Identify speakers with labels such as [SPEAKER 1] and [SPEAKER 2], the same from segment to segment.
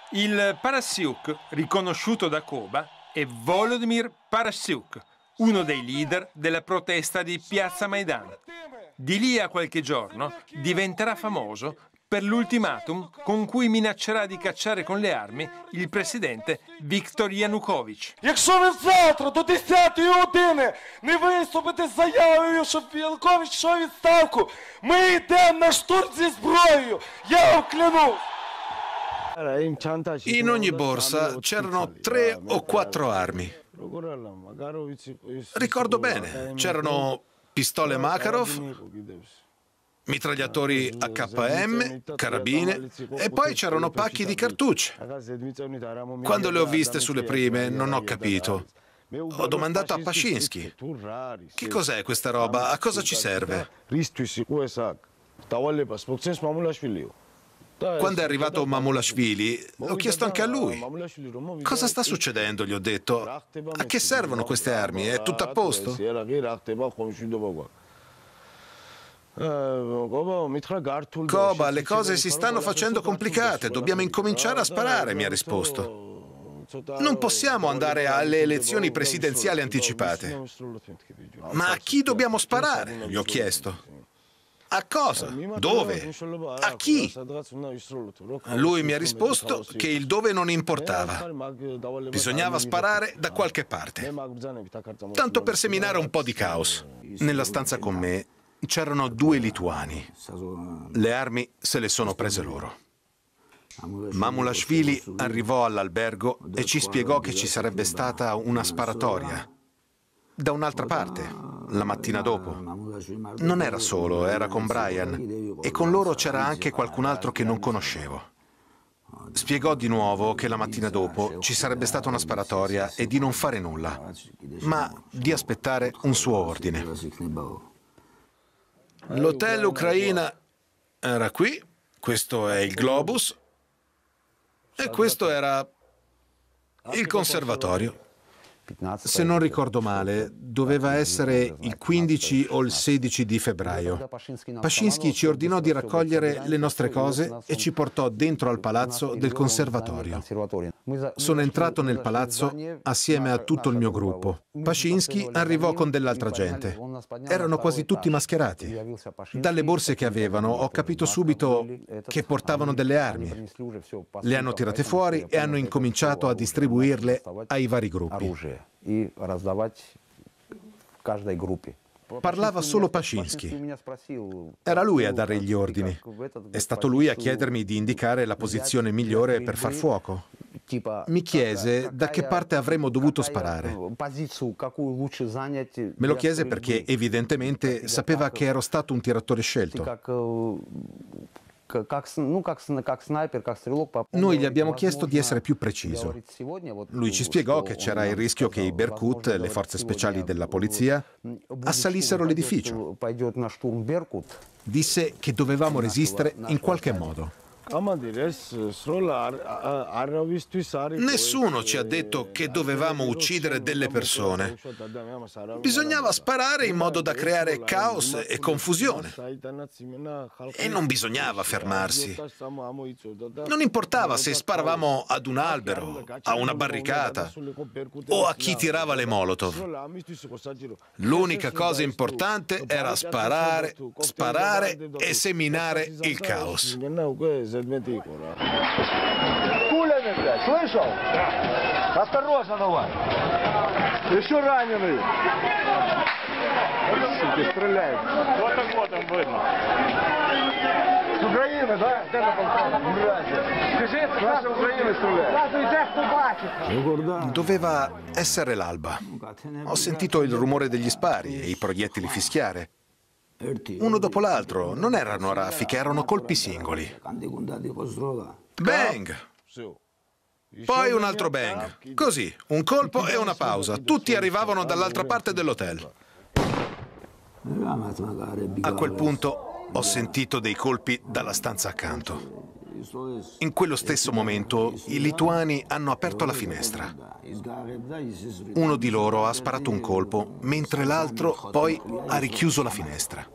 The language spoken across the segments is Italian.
[SPEAKER 1] Il Parasyuk, riconosciuto da Koba, è Volodymyr Parasyuk, uno dei leader della protesta di Piazza Maidan. Di lì a qualche giorno diventerà famoso per l'ultimatum con cui minaccerà di cacciare con le armi il presidente Viktor Yanukovych.
[SPEAKER 2] Якщо ви завтра до 10-ї години не виступите з заявою, щоб Янукович йшов у відставку, ми йдемо на штурм зі зброєю. Я вам клянусь.
[SPEAKER 3] In ogni borsa c'erano 3 o 4 armi. Ricordo bene, c'erano pistole Makarov, mitragliatori AKM, carabine e poi c'erano pacchi di cartucce. Quando le ho viste sulle prime non ho capito. Ho domandato a Pashinsky: che cos'è questa roba? A cosa ci serve? Quando è arrivato Mamulashvili, l'ho chiesto anche a lui. Cosa sta succedendo? Gli ho detto. A che servono queste armi? È tutto a posto? Koba, le cose si stanno facendo complicate. Dobbiamo incominciare a sparare, mi ha risposto. Non possiamo andare alle elezioni presidenziali anticipate. Ma a chi dobbiamo sparare? Gli ho chiesto. A cosa? Dove? A chi? Lui mi ha risposto che il dove non importava. Bisognava sparare da qualche parte. Tanto per seminare un po' di caos. Nella stanza con me c'erano 2 lituani. Le armi se le sono prese loro. Mamulashvili arrivò all'albergo e ci spiegò che ci sarebbe stata una sparatoria da un'altra parte, la mattina dopo. Non era solo, era con Brian e con loro c'era anche qualcun altro che non conoscevo. Spiegò di nuovo che la mattina dopo ci sarebbe stata una sparatoria e di non fare nulla, ma di aspettare un suo ordine. L'hotel Ucraina era qui, questo è il Globus e questo era il conservatorio. Se non ricordo male, doveva essere il 15 o il 16 di febbraio. Pashinsky ci ordinò di raccogliere le nostre cose e ci portò dentro al palazzo del conservatorio. Sono entrato nel palazzo assieme a tutto il mio gruppo. Pashinsky arrivò con dell'altra gente. Erano quasi tutti mascherati. Dalle borse che avevano ho capito subito che portavano delle armi. Le hanno tirate fuori e hanno incominciato a distribuirle ai vari gruppi. Parlava solo Pashinsky. Era lui a dare gli ordini. È stato lui a chiedermi di indicare la posizione migliore per far fuoco. Mi chiese da che parte avremmo dovuto sparare. Me lo chiese perché evidentemente sapeva che ero stato un tiratore scelto. Noi gli abbiamo chiesto di essere più preciso. Lui ci spiegò che c'era il rischio che i Berkut, le forze speciali della polizia, assalissero l'edificio. Disse che dovevamo resistere in qualche modo. Nessuno ci ha detto che dovevamo uccidere delle persone. Bisognava sparare in modo da creare caos e confusione. E non bisognava fermarsi. Non importava se sparavamo ad un albero, a una barricata o a chi tirava le Molotov. L'unica cosa importante era sparare, sparare e seminare il caos.
[SPEAKER 2] Пулями, блядь, слышал? Осторожно давай. Еще раненый. Суки, стреляют. Вот там видно. С України, да? Де на балконі? Скажи, наші України стріляють.
[SPEAKER 3] Doveva essere l'alba. Ho sentito il rumore degli spari e i proiettili fischiare. Uno dopo l'altro, non erano raffiche, erano colpi singoli. Bang! Poi un altro bang. Così, un colpo e una pausa. Tutti arrivavano dall'altra parte dell'hotel. A quel punto ho sentito dei colpi dalla stanza accanto. In quello stesso momento i lituani hanno aperto la finestra. Uno di loro ha sparato un colpo, mentre l'altro poi ha richiuso la finestra.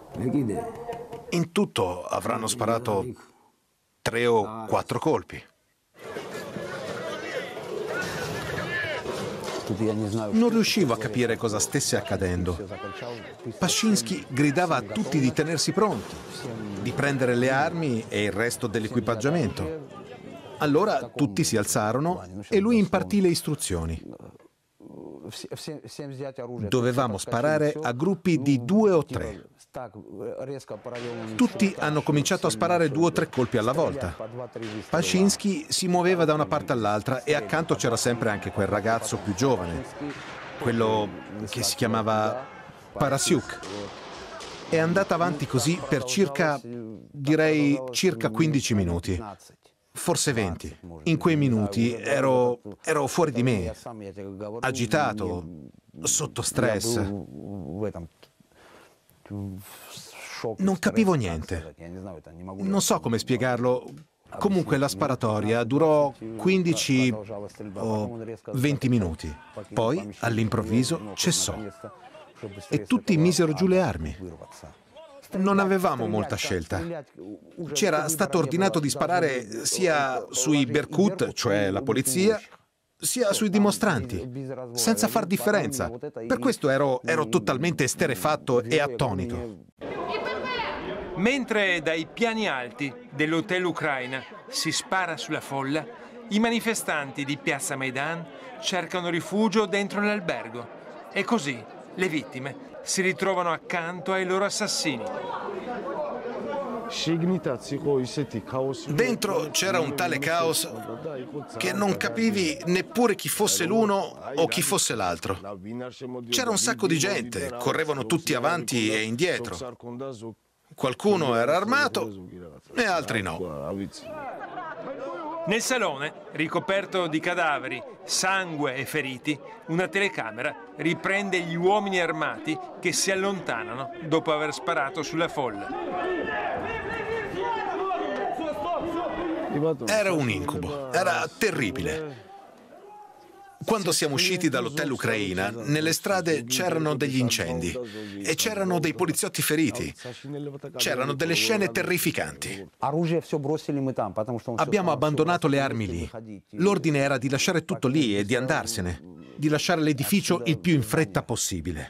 [SPEAKER 3] In tutto avranno sparato 3 o 4 colpi. Non riuscivo a capire cosa stesse accadendo. Pascinsky gridava a tutti di tenersi pronti, di prendere le armi e il resto dell'equipaggiamento. Allora tutti si alzarono e lui impartì le istruzioni. Dovevamo sparare a gruppi di 2 o 3. Tutti hanno cominciato a sparare 2 o 3 colpi alla volta. Pascinsky si muoveva da una parte all'altra e accanto c'era sempre anche quel ragazzo più giovane, quello che si chiamava Parasyuk. È andata avanti così per circa 15 minuti. Forse 20. In quei minuti ero fuori di me, agitato, sotto stress. Non capivo niente. Non so come spiegarlo. Comunque la sparatoria durò 15 o 20 minuti. Poi, all'improvviso, cessò. E tutti misero giù le armi. Non avevamo molta scelta. Ci era stato ordinato di sparare sia sui Berkut, cioè la polizia, sia sui dimostranti, senza far differenza. Per questo ero totalmente esterrefatto e attonito.
[SPEAKER 1] Mentre dai piani alti dell'Hotel Ucraina si spara sulla folla, i manifestanti di Piazza Maidan cercano rifugio dentro l'albergo. E così le vittime si ritrovano accanto ai loro assassini.
[SPEAKER 3] Dentro c'era un tale caos che non capivi neppure chi fosse l'uno o chi fosse l'altro. C'era un sacco di gente, correvano tutti avanti e indietro. Qualcuno era armato e altri no.
[SPEAKER 1] Nel salone, ricoperto di cadaveri, sangue e feriti, una telecamera riprende gli uomini armati che si allontanano dopo aver sparato sulla folla.
[SPEAKER 3] Era un incubo, era terribile. Quando siamo usciti dall'Hotel Ucraina, nelle strade c'erano degli incendi e c'erano dei poliziotti feriti. C'erano delle scene terrificanti. Abbiamo abbandonato le armi lì. L'ordine era di lasciare tutto lì e di andarsene, di lasciare l'edificio il più in fretta possibile.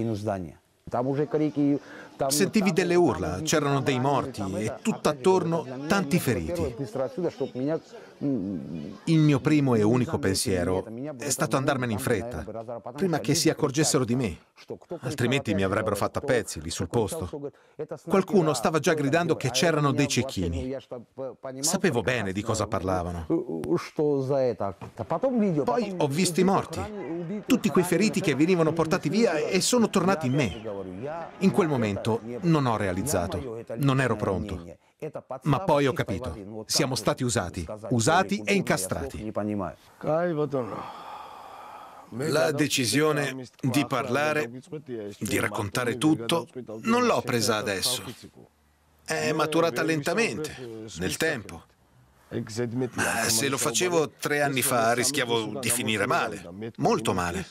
[SPEAKER 3] Sentivi delle urla, c'erano dei morti e tutt'attorno tanti feriti. Il mio primo e unico pensiero è stato andarmene in fretta, prima che si accorgessero di me, altrimenti mi avrebbero fatto a pezzi lì sul posto. Qualcuno stava già gridando che c'erano dei cecchini. Sapevo bene di cosa parlavano. Poi ho visto i morti, tutti quei feriti che venivano portati via e sono tornati in me. In quel momento non ho realizzato, non ero pronto. Ma poi ho capito, siamo stati usati e incastrati. La decisione di parlare, di raccontare tutto, non l'ho presa adesso. È maturata lentamente, nel tempo. Ma se lo facevo 3 anni fa rischiavo di finire male, molto male.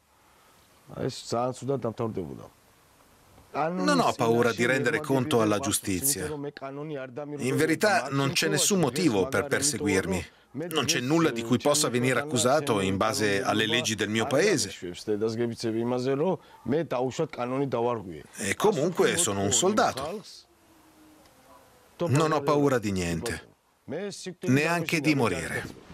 [SPEAKER 3] Non ho paura di rendere conto alla giustizia. In verità non c'è nessun motivo per perseguirmi. Non c'è nulla di cui possa venire accusato in base alle leggi del mio paese. E comunque sono un soldato. Non ho paura di niente, neanche di morire.